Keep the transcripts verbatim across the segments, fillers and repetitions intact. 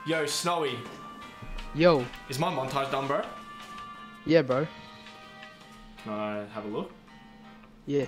Yo, Snowy. Yo. Is my montage done, bro? Yeah, bro. Can I have a look? Yeah.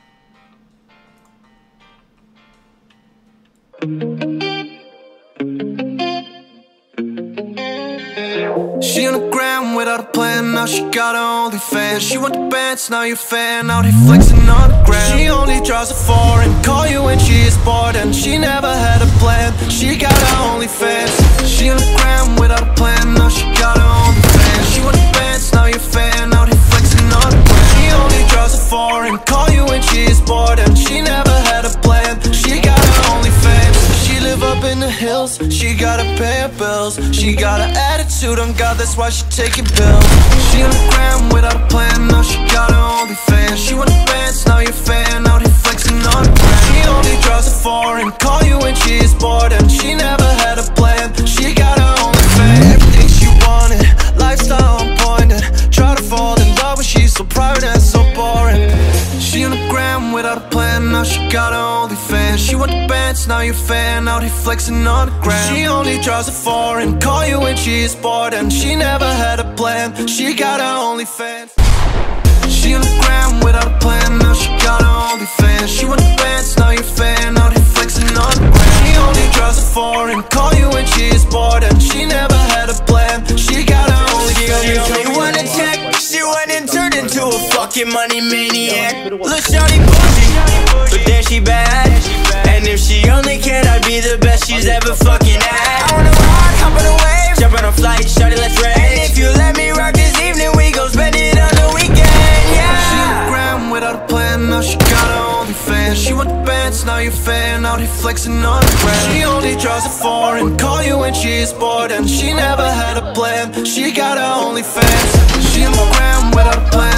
She on the gram without a plan, now she got her OnlyFans. She want the bands, now you fan, out here flexing on the gram. She only draws a foreign, call you when she is bored, and she never had a plan. She got her OnlyFans. She on the gram without a plan, now she got her OnlyFans. She want the bands, now you fan, out here flexing on the gram. She only draws a foreign, call you when she is bored, and she never had a plan. She got her OnlyFans. She live up in the hills, she gotta pay her bills. She got an attitude on God, that's why she taking pills. She on the gram without a plan, now she got her OnlyFans. She want the bands, now you fan, out here flexing on the gram. She only draws a foreign, call you when she is bored, and she never had a plan. She got her OnlyFans. Everything she wanted, lifestyle on point, and try to fall in love when she's so private and so boring. She on the gram without a plan, now she got her OnlyFans. She want the bands, now you fan, out here flexing on the gram. She only draws a foreign, call you when she is bored, and she never had a plan. She got her OnlyFans. She on the gram without a plan, now she got her OnlyFans. She want the bands, now you fan, out here flexing on the gram. She only draws a foreign, call you when she is bored, and she never had a plan. She got her OnlyFans. She only wanna check, she went and turned into a fucking money maniac. Look, shawty bougie, but then she bad. And if she only can, I'd be the best she's ever fucking had. I wanna ride, hop on a wave, jump on a flight, shawty, let's rage. And if you let me rock this evening, we gon' spend it on the weekend, yeah. She on the gram without a plan, now she got her OnlyFans. She want the bands, now you fan, out here flexing on the gram. She only draws a foreign, call you when she is bored, and she never had a plan. She got her OnlyFans. She on the gram without a plan,